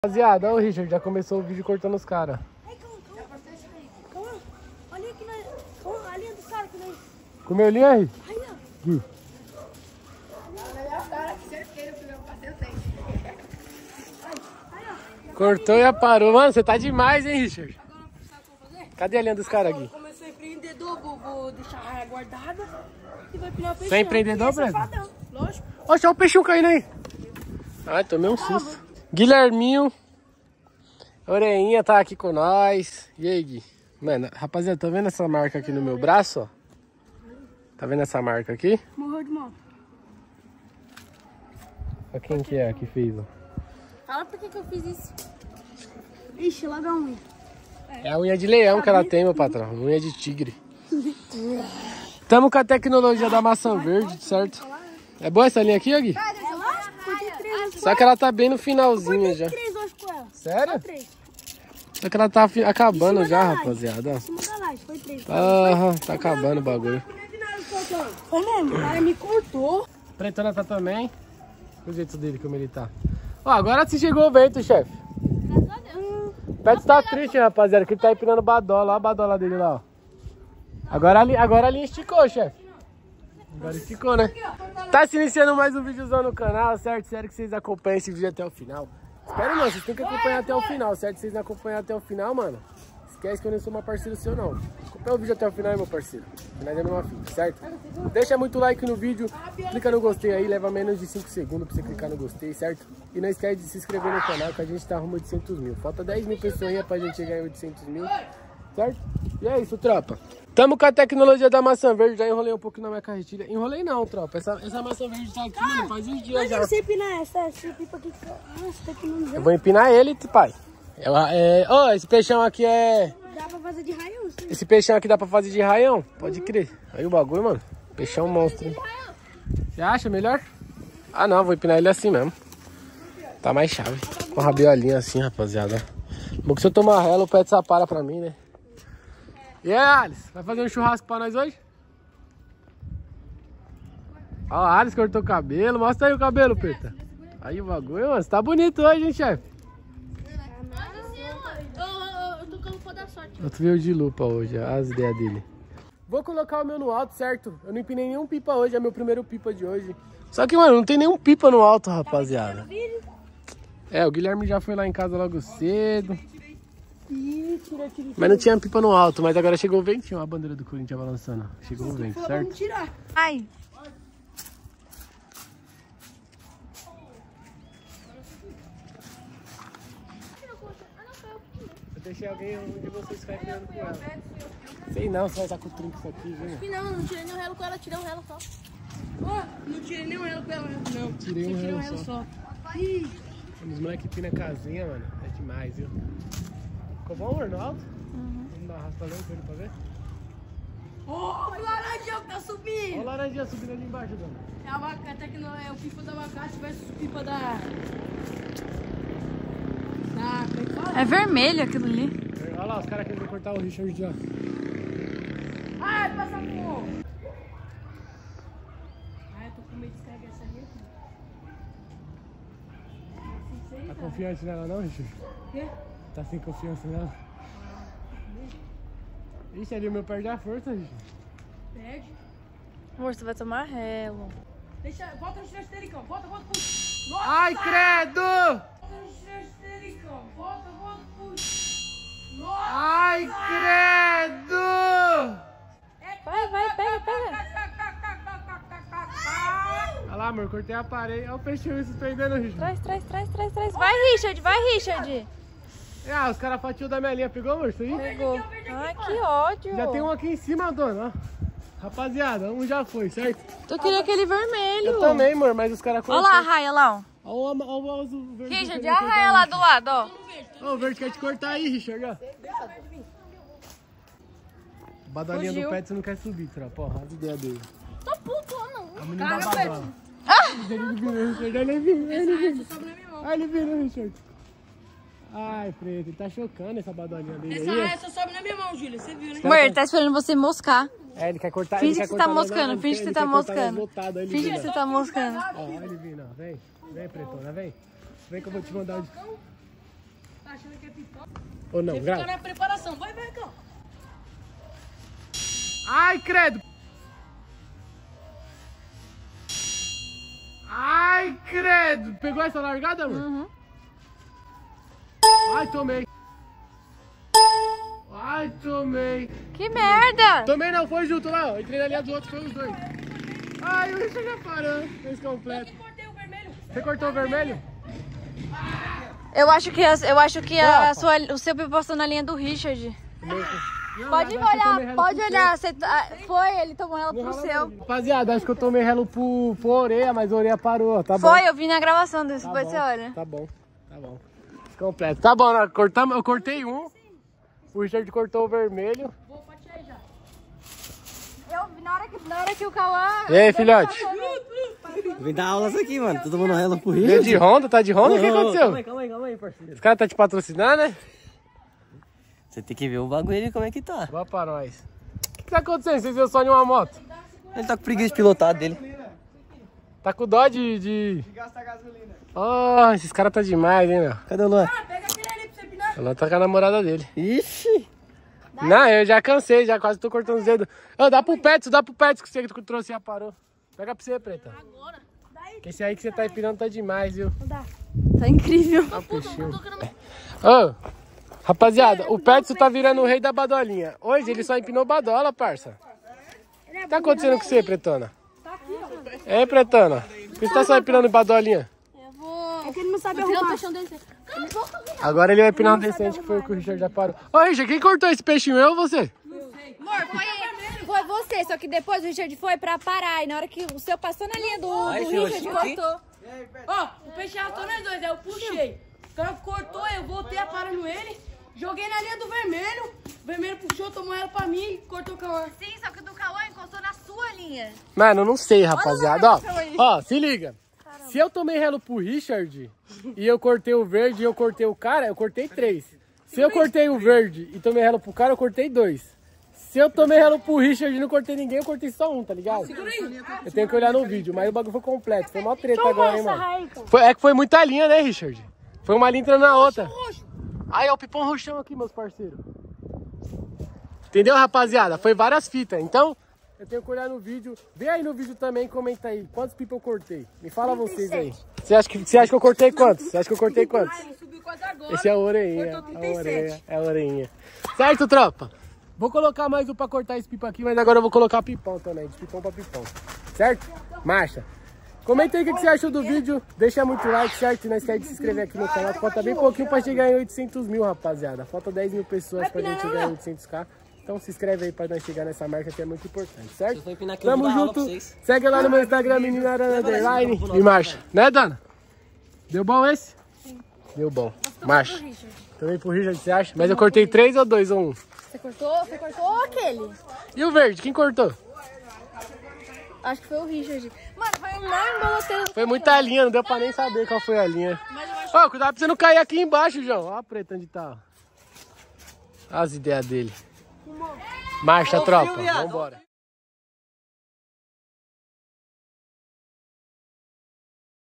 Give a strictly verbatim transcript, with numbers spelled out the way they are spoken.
Rapaziada, olha o Richard, já começou o vídeo cortando os caras. Olha aqui, olha a linha dos caras aqui, né? Comeu linha aí? Aí, ó. Hum. Cortou e aparou. Mano, você tá demais, hein, Richard? Agora, sabe o que eu vou fazer? Cadê a linha dos caras aqui? Como eu sou empreendedor, vou, vou deixar a raia guardada e vai pinar o peixe. Você é empreendedor, Breno? Lógico. Oxe, olha o peixinho caindo aí. Ai, tomei um susto. Guilherminho. Oreinha tá aqui com nós. E aí, Gui? Mano, rapaziada, tá vendo essa marca aqui no meu braço, ó? Tá vendo essa marca aqui? Morreu de moto. Olha quem que é que fez, ó. Fala por que que eu fiz isso. Ixi, lá dá unha. É a unha de leão que ela tem, meu patrão. Unha de tigre. Tamo com a tecnologia da maçã verde, certo? É boa essa linha aqui, Gui? É lógico, eu tenho três. Só que ela tá bem no finalzinho já. três hoje com ela. Sério? Três. Só que ela tá fi- acabando Em cima já, da laje. rapaziada. Em cima da laje, foi três. Aham, tá acabando o bagulho. Foi mesmo, o cara me cortou. Pretona tá também. O jeito dele, como ele tá. Ó, agora se chegou o vento, chefe. O Pet tá triste, rapaziada, que ele tá empinando badola. Olha a badola dele lá, ó. Agora a linha, agora a linha esticou, chefe. Agora esticou, né? Tá se iniciando mais um videozão no canal, certo? Sério que vocês acompanhem esse vídeo até o final. Espero não, vocês têm que acompanhar até o final, certo? Se vocês não acompanhar até o final, mano, esquece que eu não sou uma parceiro seu, não. Acompanha o vídeo até o final, meu parceiro. Nós é a mesma fita, certo? Deixa muito like no vídeo, clica no gostei aí, leva menos de cinco segundos pra você clicar no gostei, certo? E não esquece de se inscrever no canal que a gente tá rumo a oitocentos mil. Falta dez mil pessoas aí pra gente chegar em oitocentos mil, certo? E é isso, tropa. Tamo com a tecnologia da maçã verde, já enrolei um pouquinho na minha carretilha. Enrolei não, tropa. Essa, essa maçã verde tá aqui, mano, faz uns dias já. Mas você empinar essa, essa pipa aqui. Nossa, tá empinando já. Eu vou empinar ele, pai. É, é, oh, esse peixão aqui é... Dá pra fazer de raião, sim. Esse peixão aqui dá pra fazer de raião? Pode crer. Aí o bagulho, mano. Peixão monstro, hein? Você acha melhor? Ah, não. Vou empinar ele assim mesmo. Tá mais chave. Com a rabiolinha assim, rapaziada. Bom que se eu tomar rela, o pé para pra mim, né? E aí, Alice? Vai fazer um churrasco pra nós hoje? Ó, a Alice cortou o cabelo. Mostra aí o cabelo, Preta. Aí o bagulho, mano. Você tá bonito hoje, hein, chefe? Eu tô com a lupa da sorte. Eu veio de lupa hoje, as ideias dele. Vou colocar o meu no alto, certo? Eu não empinei nenhum pipa hoje, é meu primeiro pipa de hoje. Só que, mano, não tem nenhum pipa no alto, rapaziada. É, o Guilherme já foi lá em casa logo cedo. Mas não tinha pipa no alto, mas agora chegou o ventinho, ó, a bandeira do Corinthians balançando. Chegou o vento, certo? Vamos tirar. Ai. Eu deixei alguém onde vocês ficarem criando com ela. Sei não, você vai estar com o trinco isso aqui, viu? Não, não tirei nenhum relo com ela, tirei um relo só. Oh, não tirei nenhum relo com ela, não. Tirei um Tirei um relo relo só. só. Ih. Os moleques pina casinha, mano. É demais, viu? Ficou bom, amor, no alto? Uhum. Vamos dar uma arrastadão com ele pra ver? Oh, o laranjão que tá subindo. Olha o laranjinha subindo ali embaixo, dona. É a vaca, até que não é o pipa da abacate versus o pipa da... Da... como é que fala? É vermelho aquilo ali. Olha lá, os caras querendo cortar o Richard já. Ai, passa por... Ai, eu tô com medo de descarregar essa rede. Tá confiante nela não, Richard? Quê? Tá sem confiança nela? Ixi, ali o meu perde a força, Richard. Perde. Amor, você vai tomar relo. Deixa, volta no estericão, volta, volta, puxa. Nossa! Ai, credo! Volta no estericão, volta, volta, puxa. Nossa! Ai, credo! Vai, vai, pega, pega. Olha lá, amor, cortei a parede. Olha o peixinho se prendendo, Richard. Traz, traz, traz, traz, traz. Vai, Richard, vai, Richard. Ah, os caras fatiam da minha linha. Pegou, amor? Isso aí? Pegou. Ai, que ódio. Já tem um aqui em cima, dona. Ó. Rapaziada, um já foi, certo? Tu queria aquele vermelho. Eu também, amor, mas os caras... Olha lá a raia lá, ó. Olha o azul verde. Richard, olha a raia lá do lado, ó. Ó, o verde quer te cortar aí, Richard, ó. Badolinha do pet, você não quer subir, tropa. Ó, as ideias dele. Tô puto, não. A menina da badola. Ele viu, Richard, ele viu, ele viu. Ai, ele viu, Richard. Ai, preto, ele tá chocando essa badolinha dele Essa aí. essa sobe na minha mão, Júlia, você viu, né? Amor, ele tá esperando você moscar. É, ele quer cortar. Finge ele que quer você tá cortar moscando, nós, finge que ele você tá quer cortar nós moscando. voltado, aí ele Finge vira. que você tá moscando. Ó, ele vindo, ó, vem. Vem, pretona, vem. Vem que eu vou te mandar. De... achando que é pipoca. Ou não, Você fica grava. na preparação. Vai, vai, cá. Ai, credo. Ai, credo. Pegou essa largada, mano? Uhum. Ai, tomei. Ai, tomei. Que merda! Tomei não, foi junto lá, ó. Entrei na linha do outro, foi os dois. Ai, o Richard já parou. Fez completo. Eu cortei o vermelho. Você cortou o vermelho? Eu acho que, as- eu acho que a Opa. sua, o seu passou na linha do Richard. Não, Pode mas acho que eu tomei olhar, relo pode pro olhar. Você, ah, foi, ele tomou ela seu. pro Não seu. rala não. Rapaziada, acho que eu tomei relo pro, pro orelha, mas a orelha parou, tá bom. Foi, eu vi na gravação desse, Tá depois bom, você olha. Tá bom, tá bom. Completo. Tá bom, né? Cortamos, eu cortei um. O Richard cortou o vermelho. Vou fatiar aí já. Eu vi na hora que, na hora que o Cauã... E aí, filhote? Vem dar aulas aqui, mano. Todo mundo rela pro Veio Rio. de Honda? Tá de Honda? O que Calma aconteceu? aí, calma aí, calma aí, parceiro. Os caras tá te patrocinando, né? Você tem que ver o bagulho ali, como é que tá. Boa pra nós. O que tá acontecendo? Vocês viram só em uma moto? Ele tá com preguiça de pilotar dele. Tá com dó de... de... gastar gasolina. Oh, esses caras tá demais, hein, meu? Cadê o Luan? Ah, pega aquele ali pra você pinar. Ela tá com a namorada dele. Ixi. Não, eu já cansei, já quase tô cortando os dedos. Ô, dá pro Pets, dá pro Pets que você trouxe já parou. Pega pra você, preta. Agora. Daí. Esse aí que você tá empinando tá demais, viu? Tá incrível. Ó, o peixinho. Ô, rapaziada, o Pets tá virando o rei da badolinha. Hoje ele só empinou badola, parça. O que tá acontecendo com você, pretona? É, pretona? Por que você tá só empinando badolinha? Eu vou... É que ele não sabe arrumar. peixão desse. Agora ele vai empinar um decente, que foi o que o Richard já parou. Ô, Richard, quem cortou esse peixinho? Eu ou você? Amor, foi, foi você, só que depois o Richard foi pra parar. E na hora que o seu passou na linha do, Ai, do senhor, Richard, aqui? cortou. Ó, o peixe arrastou nós dois, aí eu puxei. O cara cortou, eu voltei aparando ele, joguei na linha do vermelho, o vermelho puxou, tomou ela pra mim e cortou o Cauã. Sim, só que o do Cauã encostou na sua linha. Mano, eu não sei, rapaziada. Ó, Olha lá, ó, se liga. Se eu tomei relo pro Richard e eu cortei o verde e eu cortei o cara, eu cortei três. Se eu cortei o verde e tomei relo pro cara, eu cortei dois. Se eu tomei relo pro Richard e não cortei ninguém, eu cortei só um, tá ligado? Eu tenho que olhar no vídeo, mas o bagulho foi completo. Foi uma treta agora, hein, mano. Foi, é que foi muita linha, né, Richard? Foi uma linha entrando na outra. Aí, ó, o pipão roxão aqui, meus parceiros. Entendeu, rapaziada? Foi várias fitas. Então, eu tenho que olhar no vídeo. Vê aí no vídeo também, comenta aí. Quantos pipas eu cortei? Me fala vocês aí. Você acha que, você acha que eu cortei quantos? Você acha que eu cortei quantos? Subiu quase agora. Esse é a orelhinha. Cortou A trinta e orelha, sete. é a orelhinha. Certo, tropa? Vou colocar mais um pra cortar esse pipa aqui, mas agora eu vou colocar pipão também. De pipão pra pipão. Certo? Marcha. Comenta aí o que você achou do vídeo. Deixa muito like, certo? E não esquece de se inscrever aqui no canal. Falta bem pouquinho pra chegar em oitocentos mil, rapaziada. Falta dez mil pessoas pra gente chegar em oitocentos k. Então se inscreve aí pra nós chegar nessa marca que é muito importante, certo? Eu vou empinar aqui, eu Tamo vou dar aula junto. pra vocês. Segue lá no meu Instagram, menina Arana Underline. E marcha. Né, Dana? Deu bom esse? Deu bom. Marcha. Também pro Richard, você acha? Mas eu cortei três ou dois ou um? Você cortou? Você cortou ou aquele? E o verde? Quem cortou? Acho que foi o Richard. Mano, foi um não emboloteiro. Foi muita linha, não deu pra nem saber qual foi a linha. Ó, cuidado pra você não cair aqui embaixo, João. Ó a preta onde tá. Ó. As ideias dele. Marcha, tropa. Vambora.